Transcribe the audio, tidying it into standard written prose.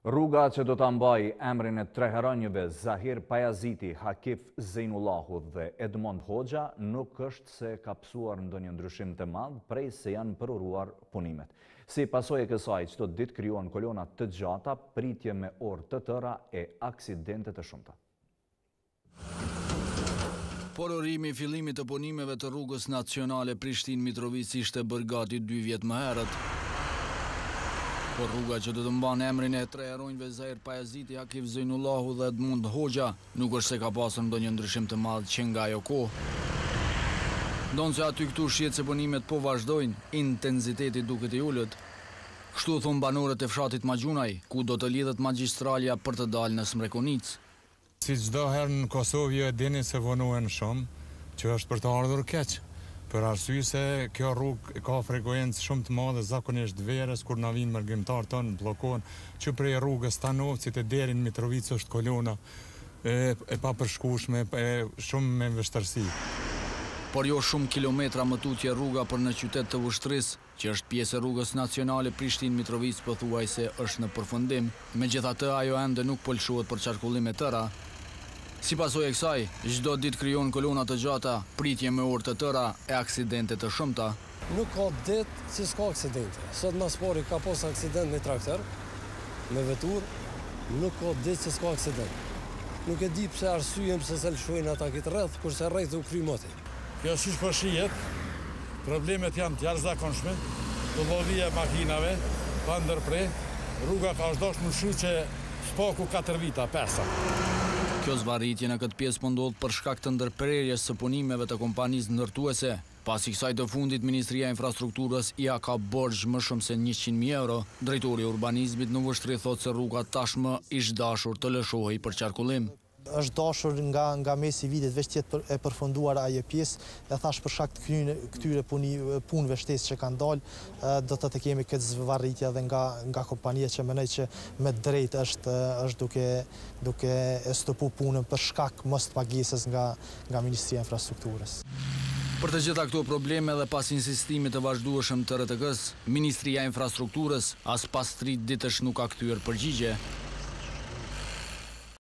Rruga që do të mbaj emrin e tre heronjëve Zahir Pajaziti, Hakif Zejnullahu dhe Edmond Hoxha nuk është se ka pësuar ndonjë ndryshim të madh prej se janë përuruar punimet. Si pasojë e kësaj, çdo ditë krijohen kolona të gjata, pritje me orë të tëra e aksidente të shumta. Pororimi i fillimit të punimeve të rrugës nacionale Prishtinë-Mitrovica ishte bërë gati 2 vjet më herët. Por rruga që do të mban emrin e tre heronjve Zahir Pajaziti, Hakif Zejnullahu dhe Edmond Hoxha nuk është se ka pasur ndonjë ndryshim të madh që nga ajo kohë. Ndonë se aty këtu shihet se punimet po vazhdojnë, intensiteti duket i ulët. Kështu thon banorët e fshatit Maxhunaj, ku do të lidhet magjistralja për të dalë në Smrekonic. Si çdo herë në Kosovë e dini se vonohen shumë, që është për të ardhur keq. Për arsye se kjo rrugë ka frekuencë shumë të madhe zakonisht verës kur na vinë mërgimtar tonë bllokohen, që prej rrugës Stanovcit e deri në Mitrovicë është kolona e papërshkueshme, shumë me vështirësi. Por jo shumë kilometra më tutje rruga për në qytet të Vushtrisë, që është pjesë e rrugës nacionale Prishtinë-Mitrovica, pothuajse është në përfundim. Megjithatë, ajo ende nuk po lëshohet për qarkullime tëra. Si pasojë e kësaj, çdo ditë krijohen kolona të gjata, pritje me orë të tëra e aksidente të shumta. Nuk ka ditë që s'ka aksidente. Sot mas pari ka pas aksident me traktor, me vetur, nuk ka ditë që s'ka aksident. Nuk e di pse arsye pse se lëshojnë ata këtë rreth, kurse rreth u kry moti. Kjo siç po shihet, problemet janë të jashtëzakonshme, tullovia e makinave, pa ndërprer, rruga ka vazhdosh më shu që spaku 4 vita, 5. Kjo zvarritje në këtë pjesë po ndodh për shkak të ndërprerjes së punimeve të kompanisë ndërtuese. Pasi kësaj të fundit, Ministria e Infrastrukturës ia ka borxh më shumë se 100.000 euro. Drejtori i urbanizmit në Vushtri thotë se rruga tashmë ish dashur të lëshohej për qarkullim. Është dashur nga mesi i vitit veç tjetë e përfunduar ajo pjesë, e thash për shkak të këtyre punëve shtesë që kanë dalë, do të kemi këtë zvarritje edhe nga kompania që mendoj që me drejt është duke stopu punën për shkak mos pagesës nga Ministria e Infrastrukturës. Për të gjitha këto probleme dhe pas insistimit të vazhdueshëm të RTK-s, Ministria e Infrastrukturës as pas 3 ditësh nuk ka kthyer përgjigje.